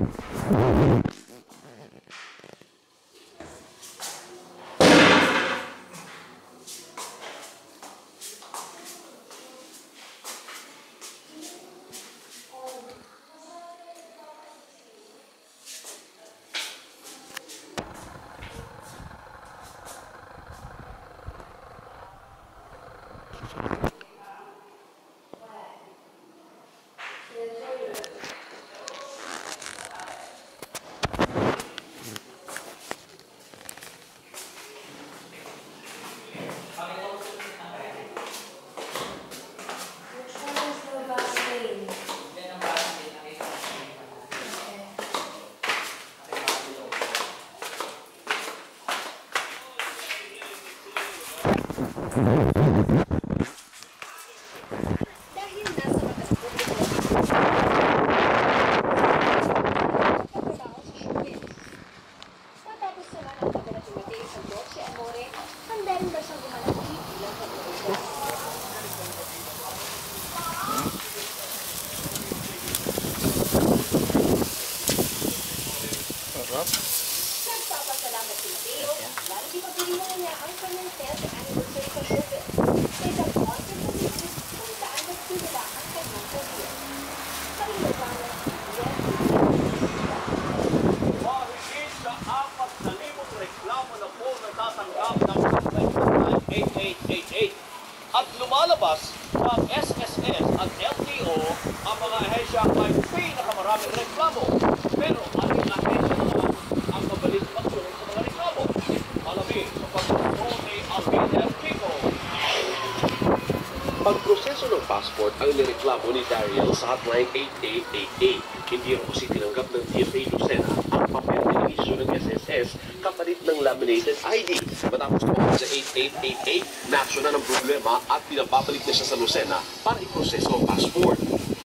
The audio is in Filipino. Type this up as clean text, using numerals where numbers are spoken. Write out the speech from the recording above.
Dahil nasa batas po ito, pagtrabaho sa showbiz. Matapos naman ang pagkakatiwati sa Dulce Amore, handa rin ba siyang gumanap bilang pag-uusap? Nagpapasalamat si Mateo, lalo di pagpilihan niya ang kanyang 10th anniversary sa showbiz. Sa isang concert na business kung saan nagsimula ang kanyang career. Pag-iwanan, Mahigit sa 4,000 reklamo na po natatanggap ng 8888 at lumalabas ng SSS at LTO ang mga ahensyang may pinakamaraming reklamo. Pero ating ahensya naman ang mabalik aksyon sa mga reklamo. Alamin sa pagtutuo ni Alvin Kiko. Pagproseso ng passport ang nireklamo ni Dariel sa hotline 8888. Hindi rin kasi tinanggap ng DFA Lucena ang papel na issue ng SSS kapalit ng laminated ID. Matapos tumawag sa 8888, na-aksyonan ng problema at pinababalik na siya sa Lucena para iproseso ang passport.